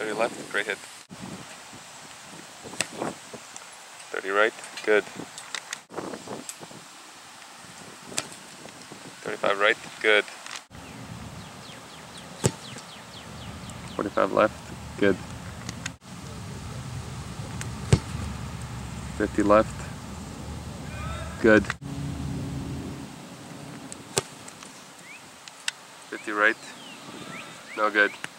30 left, great hit. 30 right, good. 35 right, good. 45 left, good. 50 left, good. 50 right, no good.